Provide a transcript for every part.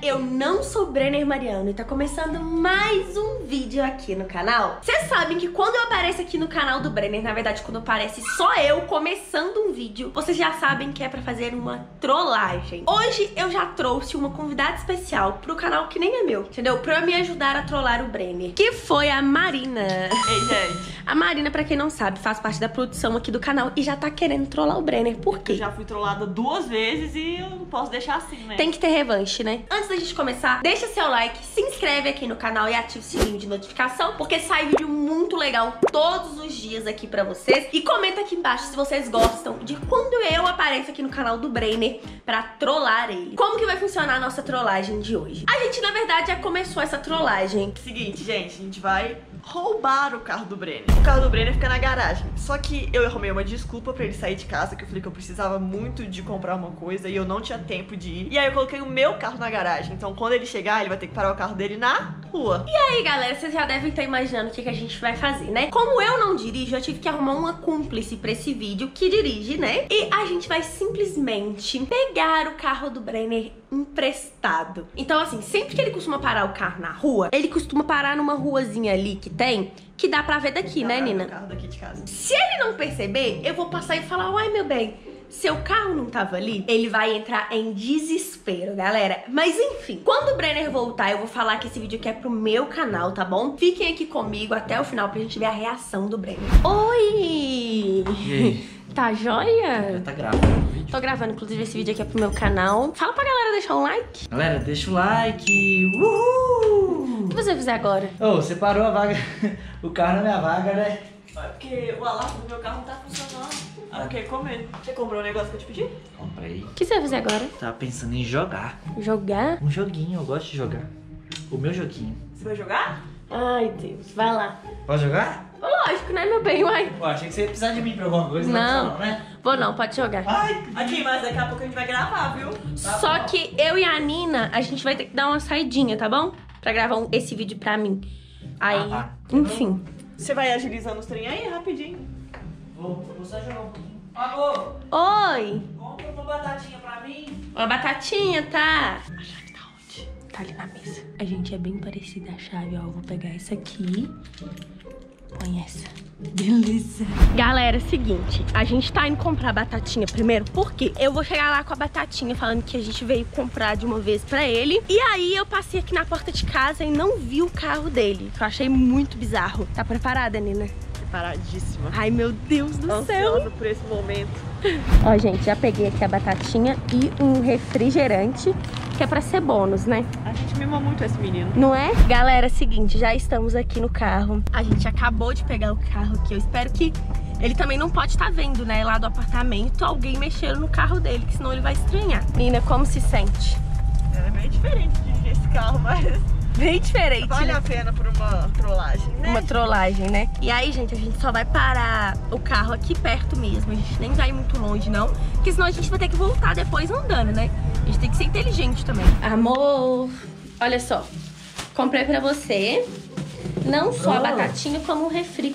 eu não sou Brenner Mariano e tá começando mais um vídeo aqui no canal. Vocês sabem que quando eu apareço aqui no canal do Brenner, na verdade quando aparece só eu começando um vídeo, vocês já sabem que é pra fazer uma trollagem. Hoje eu já trouxe uma convidada especial pro canal que nem é meu, entendeu? Pra me ajudar a trollar o Brenner, que foi a Marina. Ei, gente. A Marina, pra quem não sabe, faz parte da produção aqui do canal e já tá querendo trollar o Brenner. Por quê? Eu já fui trollada 2 vezes e eu não posso deixar assim, né? Tem que ter revanche, né? Antes da gente começar, deixa seu like, se inscreve aqui no canal e ativa o sininho de notificação, porque sai vídeo muito legal todos os dias aqui pra vocês. E comenta aqui embaixo se vocês gostam de quando eu apareço aqui no canal do Brenner pra trollar ele. Como que vai funcionar a nossa trollagem de hoje? A gente, na verdade, já começou essa trollagem. Seguinte, gente, a gente vai roubar o carro do Brenner. O carro do Brenner fica na garagem. Só que eu arrumei uma desculpa pra ele sair de casa, que eu falei que eu precisava muito de comprar uma coisa e eu não tinha tempo de ir. E aí eu coloquei o meu carro na garagem. Então quando ele chegar, ele vai ter que parar o carro dele na rua. E aí, galera, vocês já devem estar imaginando o que a gente vai fazer, né? Como eu não dirijo, eu tive que arrumar uma cúmplice pra esse vídeo que dirige, né? E a gente vai simplesmente pegar o carro do Brenner emprestado. Então, assim, sempre que ele costuma parar o carro na rua, ele costuma parar numa ruazinha ali que tem, que dá pra ver daqui, né, Nina? O carro daqui de casa. Se ele não perceber, eu vou passar e falar: uai, meu bem, seu carro não tava ali? Ele vai entrar em desespero, galera. Mas enfim, quando o Brenner voltar, eu vou falar que esse vídeo aqui é pro meu canal, tá bom? Fiquem aqui comigo até o final pra gente ver a reação do Brenner. Oi! E aí? Tá joia? Tá gravando o vídeo? Tô gravando, inclusive, esse vídeo aqui é pro meu canal. Fala pra galera deixar um like. Galera, deixa o like. Uhul! O que você vai fazer agora? Ô, você parou a vaga, o carro na minha vaga, né? É porque o alarme do meu carro não tá funcionando. Ah, eu quero comer. Você comprou o negócio que eu te pedi? Comprei. O que você vai fazer agora? Tava pensando em jogar. Jogar? Um joguinho, eu gosto de jogar. O meu joguinho. Você vai jogar? Ai, Deus. Vai lá. Pode jogar? Lógico, né, meu bem? Uai. Pô, achei que você ia precisar de mim pra alguma coisa. Não, né? vou não, pode jogar. Ai, Aqui, mas daqui a pouco a gente vai gravar, viu? Só que eu e a Nina, a gente vai ter que dar uma saidinha, tá bom? Pra gravar esse vídeo pra mim. Aí, enfim. Você vai agilizando os trem aí, rapidinho. vou só jogar um pouquinho. Amor, Oi! compra uma batatinha pra mim. Uma batatinha, tá? A chave tá onde? Tá ali na mesa. A gente é bem parecida a chave, ó. Eu vou pegar essa aqui. Põe essa. Beleza. Galera, é o seguinte, a gente tá indo comprar batatinha primeiro, porque eu vou chegar lá com a batatinha falando que a gente veio comprar de uma vez pra ele. E aí eu passei aqui na porta de casa e não vi o carro dele, que eu achei muito bizarro. Tá preparada, Nina? Preparadíssima. Ai, meu Deus do céu. Ansiosa por esse momento. Ó, gente, já peguei aqui a batatinha e um refrigerante, que é pra ser bônus, né? A gente mima muito esse menino. Não é? Galera, é o seguinte, já estamos aqui no carro. A gente acabou de pegar o carro aqui. Eu espero que ele também não pode estar vendo, né, lá do apartamento, alguém mexendo no carro dele, que senão ele vai estranhar. Nina, como se sente? É bem diferente dirigir esse carro, mas Bem diferente, vale né? a pena por uma trollagem, né? Uma trollagem, né? E aí, gente, a gente só vai parar o carro aqui perto mesmo. A gente nem vai muito longe, não. Porque senão a gente vai ter que voltar depois andando, né? A gente tem que ser inteligente também. Amor, olha só. Comprei pra você não só a batatinha, como um refri.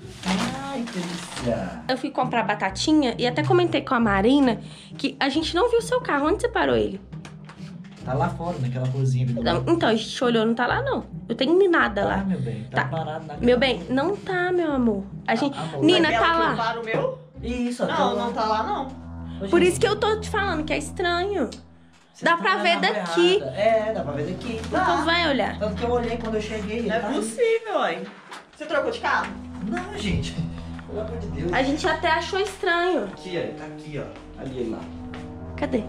Ai, que delícia. Eu fui comprar batatinha e até comentei com a Marina que a gente não viu o seu carro. Onde você parou ele? Tá lá fora, naquela cozinha ali do Não, lado. então, a gente olhou, não tá lá, não. Eu tenho nada Tá, lá. meu bem. Tá Tá. parado naquela... Meu bem, não tá, meu amor. A gente... amor. Nina, Aquela tá que eu lá. paro o meu? Isso, ó. Não, não tá lá, não. Ô, Por gente, isso que eu tô te falando que é estranho. vocês dá estão pra na ver rua daqui. errada. É, dá pra ver daqui. Então vai olhar. Tanto que eu olhei quando eu cheguei. Não é tá ali. possível, hein? Você trocou de carro? Não, gente. Pelo amor de Deus. A gente até achou estranho. Aqui, ó. Tá aqui, ó. Ali, lá. Cadê?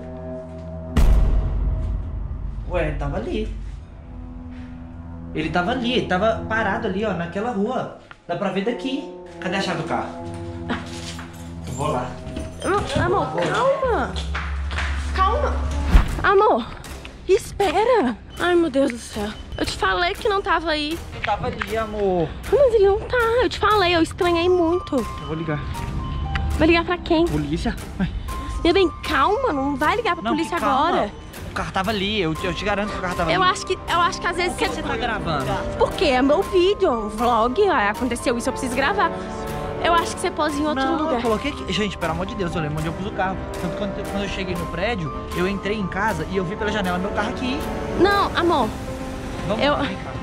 Ué, tava ali. Ele tava ali, ele tava parado ali, ó, naquela rua. Dá pra ver daqui. Cadê a chave do carro? Eu vou lá. Amor, calma. Calma. Amor, espera. Ai, meu Deus do céu. Eu te falei que não tava aí. Eu tava ali, amor. Mas ele não tá. Eu te falei, eu estranhei muito. Eu vou ligar. Vai ligar pra quem? Polícia? Vai. Meu bem, calma. Não vai ligar pra Não, polícia que calma. agora. O carro tava ali, eu te garanto que o carro tava Eu ali. acho que às vezes Por que você tá gravando? Porque é meu vídeo, um vlog, aconteceu isso, eu preciso gravar. Eu acho que você pôs em outro Não, lugar. eu coloquei aqui. Gente, pelo amor de Deus, eu lembro onde eu pus o carro. Tanto que quando eu cheguei no prédio, eu entrei em casa e eu vi pela janela meu carro aqui. Não, amor. Vamos Eu- lá, vem cá.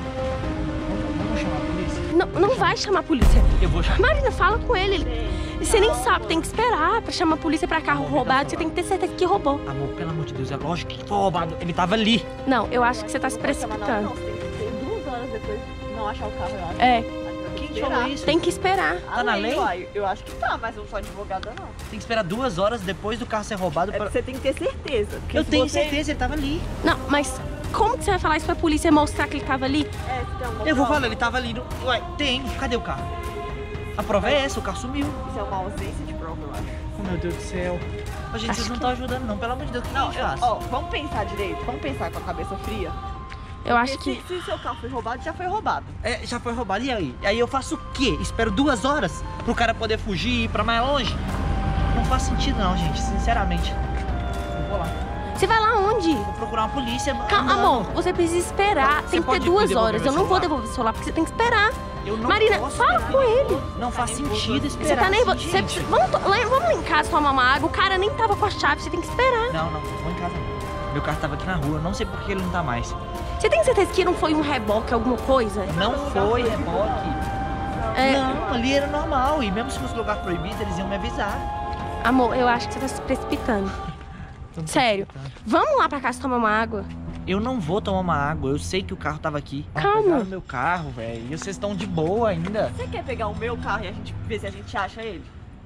Vamos chamar a polícia? Não vai chamar a polícia. Eu vou chamar. Marina, fala com ele. Você nem sabe, tem que esperar pra chamar a polícia pra carro roubado. Você tem que ter certeza que roubou. Amor, pelo amor de Deus, é lógico que foi roubado. Ele tava ali. Não, eu acho que você tá se Não, você tem precipitando. que ter 2 horas depois de não achar o carro, eu acho. É, Quem te falou isso? tem que esperar. Tá na lei? Uai, eu acho que tá, mas eu não sou advogada, não. Tem que esperar 2 horas depois do carro ser roubado É pra... porque você tem que ter certeza. porque Eu se tenho você- certeza, ele tava ali. Não, mas como que você vai falar isso pra polícia e mostrar que ele tava ali? É, se tem uma Eu vou prova. falar, ele tava ali. Ué, tem. Cadê o carro? A prova é essa, o carro sumiu. Isso é uma ausência de prova, eu acho. Oh, meu Deus do céu. Ô, gente, Acho vocês não estão ajudando não, pelo amor de Deus, o que Não, a gente faz? ó, vamos pensar direito, vamos pensar com a cabeça fria. Eu acho Porque que... se seu carro foi roubado, já foi roubado. É, já foi roubado, e aí? Aí eu faço o quê? Espero 2 horas pro cara poder fugir e ir pra mais longe? Não faz sentido não, gente, sinceramente. Eu vou lá. Você vai lá onde? Vou procurar uma polícia. Calma, Não. amor, você precisa esperar. Você Tem que ter pode 2 devolver horas. meu Eu não vou celular? devolver o celular porque você tem que esperar. Eu não Marina, posso fala esperar. com ele. Não faz sentido esperar. Você tá nervoso. assim, Você gente. precisa... vamos lá em casa tomar uma água. O cara nem tava com a chave, você tem que esperar. Não, não vou em casa não. Meu carro tava aqui na rua, não sei por que ele não tá mais. Você tem certeza que não foi um reboque, alguma coisa? Não foi reboque. É, Não, ali era normal. E mesmo se fosse lugar proibido, eles iam me avisar. amor, eu acho que você tá se precipitando. Tô me Sério. precipitando. Vamos lá pra casa tomar uma água? Eu não vou tomar uma água, eu sei que o carro tava aqui. Calma. Pegaram meu carro, velho. E vocês estão de boa ainda. Você quer pegar o meu carro e a gente ver se a gente acha ele?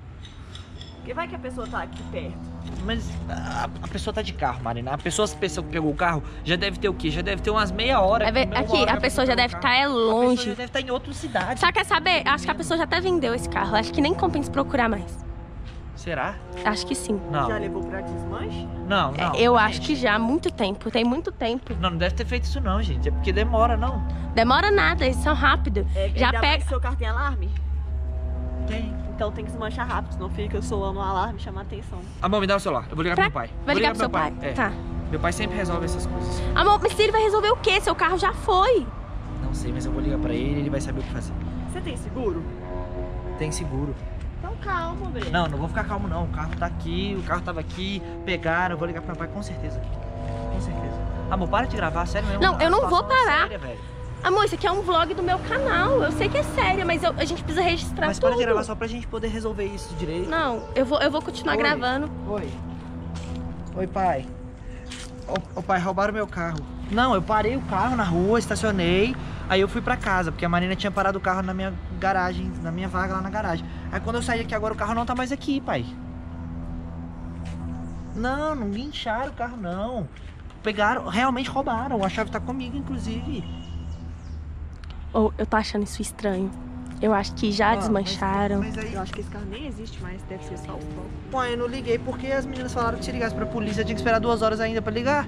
Porque vai que a pessoa tá aqui perto. Mas a pessoa tá de carro, Marina. A pessoa que pegou o carro já deve ter o quê? Já deve ter umas meia hora. Vai ver- uma aqui, hora a pessoa já pegou deve o estar carro. A pessoa longe. já deve estar em outra cidade. Só quer saber? Acho que a pessoa já até vendeu esse carro. Acho que nem compensa procurar mais. Será? Acho que sim. Não. Já levou pra desmanche? Não, não. Eu gente. acho que já há muito tempo. Tem muito tempo. Não, não deve ter feito isso não, gente. É porque demora, não. Demora nada, eles são rápidos. Já Ainda mais pega. que seu carro tem alarme? Tem. Então tem que desmanchar rápido, senão fica soando um alarme e chama a atenção. Amor, me dá o celular. Eu vou ligar pro meu pai. Vai Vou ligar pro seu meu pai? É. Tá. Meu pai sempre resolve essas coisas. Amor, mas ele vai resolver o quê? Seu carro já foi. Não sei, mas eu vou ligar pra ele e ele vai saber o que fazer. Você tem seguro? Tem seguro. Então calma, Breno. Não, não vou ficar calmo não. O carro tá aqui, o carro tava aqui, pegaram, eu vou ligar pro meu pai com certeza. Com certeza. Amor, para de gravar, sério mesmo. Não, A eu não situação vou é parar. séria, velho. Amor, isso aqui é um vlog do meu canal. Eu sei que é sério, mas a gente precisa registrar Mas tudo. para de gravar só pra gente poder resolver isso direito. Não, eu vou continuar Oi. gravando. Oi. Oi, pai. Ô, pai, roubaram meu carro. Não, eu parei o carro na rua, estacionei. Aí eu fui pra casa, porque a Marina tinha parado o carro na minha garagem, na minha vaga lá na garagem. Aí quando eu saí aqui agora, o carro não tá mais aqui, pai. Não, não guincharam o carro, não. Pegaram, realmente roubaram. A chave tá comigo, inclusive. Oh, eu tô achando isso estranho. Eu acho que já desmancharam. Mas aí, Eu acho que esse carro nem existe mais, deve ser só o pão. pô, eu não liguei porque as meninas falaram que se ligasse pra polícia, eu tinha que esperar 2 horas ainda pra ligar.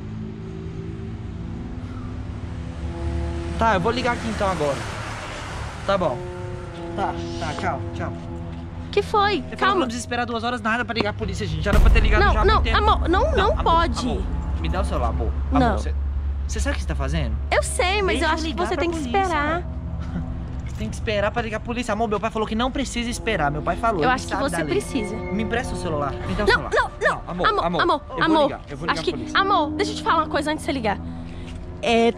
Tá, eu vou ligar aqui então agora. Tá bom. Tá, tchau, tchau. Que foi? Ele falou que Calma. não precisa esperar 2 horas nada pra ligar a polícia, gente. Já era pra ter ligado já há Não, muito tempo. amor, não amor, pode. amor, me dá o celular, amor. Não. Amor, você sabe o que você tá fazendo? Eu sei, mas Deixa eu eu acho que ligar você pra tem que polícia. esperar. Tem que esperar pra ligar a polícia. Amor, meu pai falou que não precisa esperar. Meu pai falou. Eu ele acho que sabe da você lei. precisa. Me empresta o celular. Me dá o Não, celular. não. Amor. Eu vou ligar. Eu vou ligar Acho a que. polícia. Amor, deixa eu te falar uma coisa antes de você ligar. É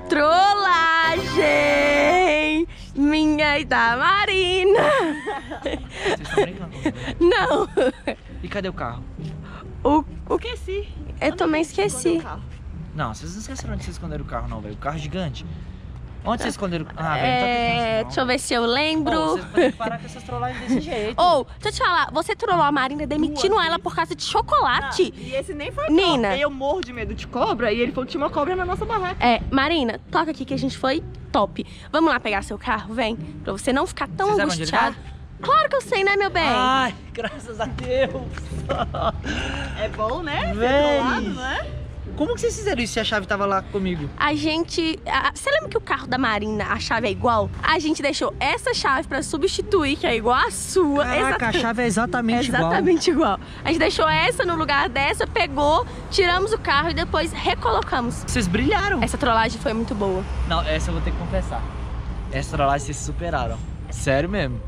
trollagem minha e da Marina. Vocês estão brincando comigo? Não. E cadê o carro? O Esqueci. eu também Escondeu esqueci. o carro. Não, vocês não esqueceram onde vocês esconderam o carro, não, velho. O carro é gigante. Onde vocês esconderam o carro? Ah, velho, não tô acreditando, Deixa eu ver se eu não. lembro. Ô, vocês podem parar com essas trollagens desse jeito. Ou, deixa eu te falar, você trollou a Marina demitindo ela por causa de chocolate. E esse nem foi Nina. cobra. Eu morro de medo de cobra e ele falou que tinha uma cobra na nossa barraca. É, Marina, toca aqui que a gente foi top. Vamos lá pegar seu carro, vem? Pra você não ficar tão Você sabe onde ele angustiado. Claro que eu sei, né, meu bem? Ai, graças a Deus. É bom, né? Ser Véi. trollado, não é? Como que vocês fizeram isso se a chave tava lá comigo? A gente... Você lembra que o carro da Marina, a chave é igual? A gente deixou essa chave pra substituir, que é igual a sua. Caraca, a chave é exatamente igual. Exatamente igual. A gente deixou essa no lugar dessa, pegou, tiramos o carro e depois recolocamos. Vocês brilharam. Essa trollagem foi muito boa. Não, essa eu vou ter que confessar. Essa trollagem vocês superaram. Sério mesmo.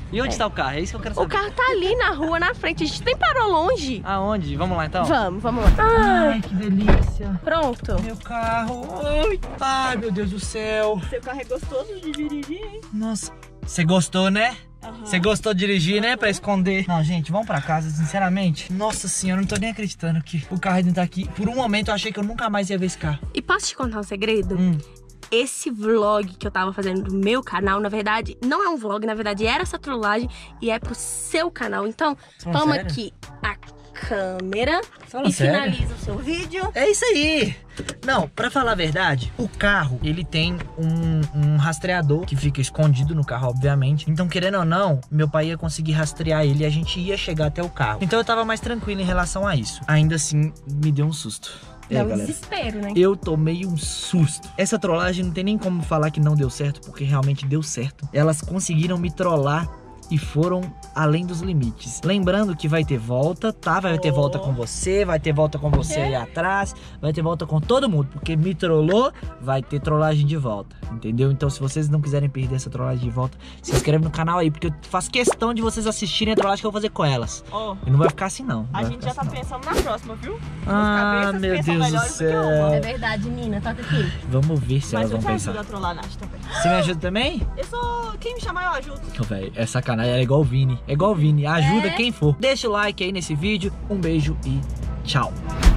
E onde tá o carro? É isso que eu quero saber. O carro tá ali na rua, na frente. A gente nem parou longe. Aonde? Vamos lá então? Vamos lá. Ai, que delícia. Pronto. Meu carro. Ai, meu Deus do céu. Seu carro é gostoso de dirigir, hein? Nossa. Você gostou, né? Você gostou de dirigir, né? Pra esconder. Não, gente, vamos pra casa, sinceramente. Nossa senhora, eu não tô nem acreditando que o carro ainda tá aqui. Por um momento eu achei que eu nunca mais ia ver esse carro. E posso te contar um segredo? Esse vlog que eu tava fazendo do meu canal, na verdade, não é um vlog, na verdade era essa trollagem e é pro seu canal. Então, toma sério? aqui a câmera Fala e sério? finaliza o seu vídeo. É isso aí. Não, pra falar a verdade, o carro, ele tem um rastreador que fica escondido no carro, obviamente. Então, querendo ou não, meu pai ia conseguir rastrear ele e a gente ia chegar até o carro. Então eu tava mais tranquilo em relação a isso. Ainda assim, me deu um susto. É um desespero, né? Eu tomei um susto. Essa trollagem não tem nem como falar que não deu certo, porque realmente deu certo. Elas conseguiram me trollar e foram além dos limites. Lembrando que vai ter volta, tá? Vai ter volta com você, vai ter volta com você aí atrás, vai ter volta com todo mundo, porque me trollou, vai ter trollagem de volta, entendeu? Então se vocês não quiserem perder essa trollagem de volta, se inscreve no canal aí, porque eu faço questão de vocês assistirem a trollagem que eu vou fazer com elas. E não vai ficar assim não. A gente já tá pensando na próxima, viu? Ah, meu Deus do céu. É verdade, Nina, toca aqui. Vamos ver se elas vão Mas eu te pensar. ajudo a trollar a Nath também. Você me ajuda também? Eu sou... Quem me chamar eu ajudo. Véi, é sacanagem, ela é igual o Vini. É igual o Vini, ajuda quem for. Deixa o like aí nesse vídeo, um beijo e tchau.